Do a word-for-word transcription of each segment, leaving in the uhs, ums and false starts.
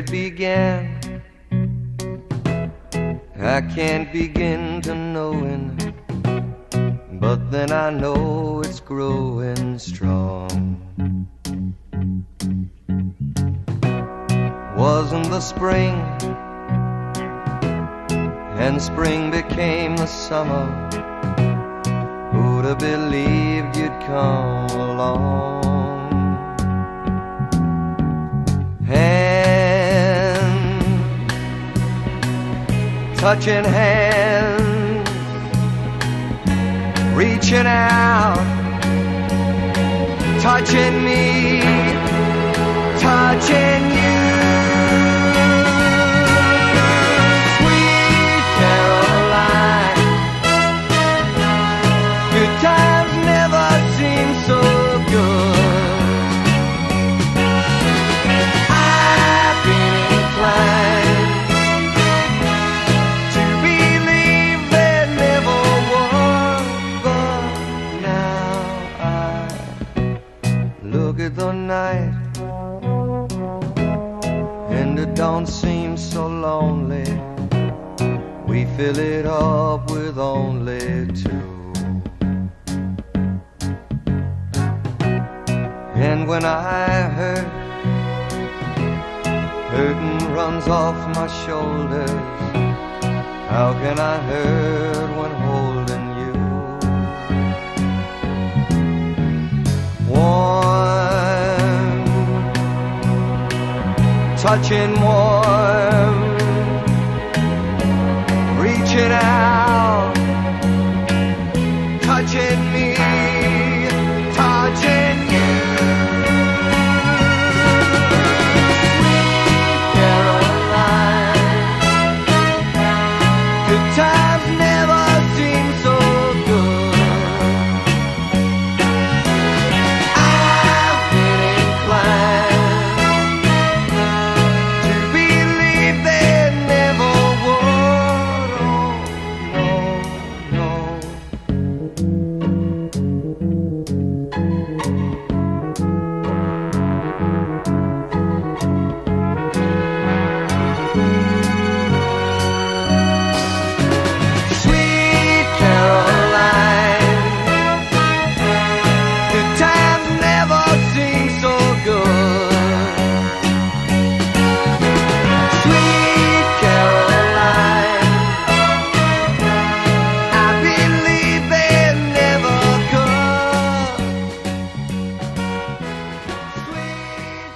it began, I can't begin to knowing, but then I know it's growing strong. Wasn't the spring, and spring became the summer. Who'd have believed you'd come along? Hand, touching hands, reaching out, touching me, touching you. Sweet Caroline, good times never seem so good. I've been inclined to believe there never was, but now I look at the night and it don't seem so lonely. We fill it up with only two. And when I hurt, hurting runs off my shoulders. How can I hurt when holding you? Warm, touching warm, reaching out, touching me, touching you. Sweet Caroline, good times never seem so good. I've been inclined to believe there never would. Oh, no, Sweet Caroline, good times never seem so good. Sweet Caroline, I believe they never could. Sweet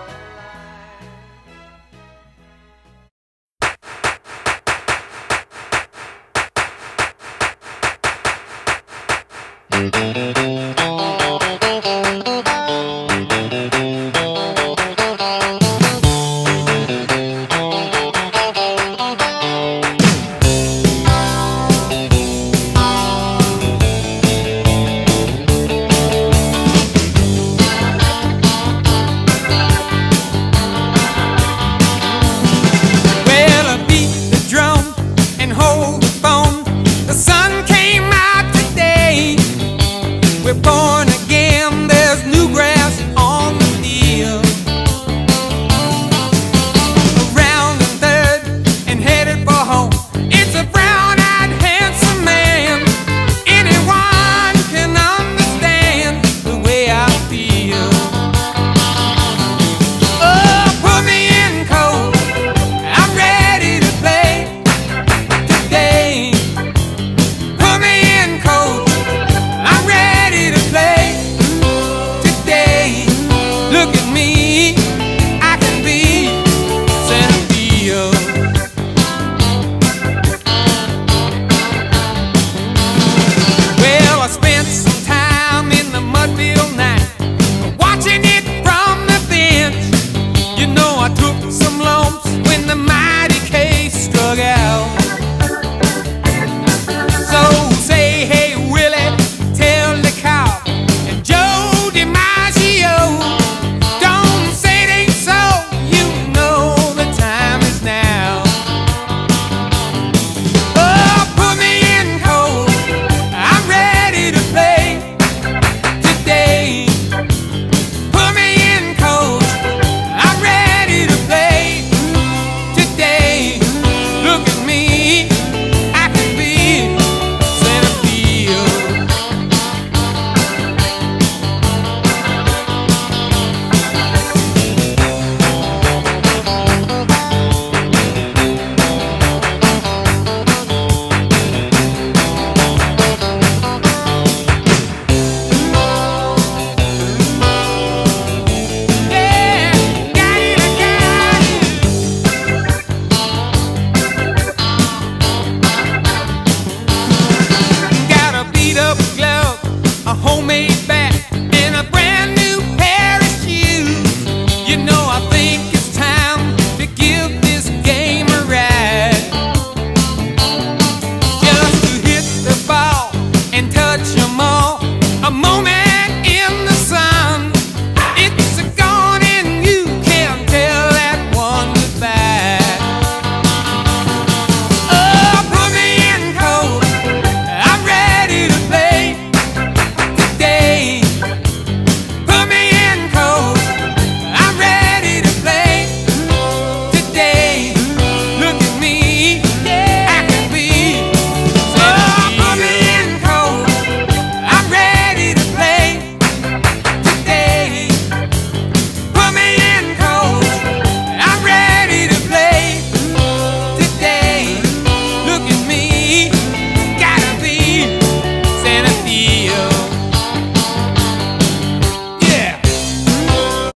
Well, I beat the drum and hold the phone. The sun came out today. We're born again. There's new grass on the field. Around the third and headed for home. It's a brown-eyed, handsome man. Anyone can understand the way I feel. Oh, put me in cold. I'm ready to play today. Put me in cold. I'm ready to play today. Look at me, I can be center field. Well, I spent some time in the mudfield night, watching it from the bench. You know I took some lumps when the mighty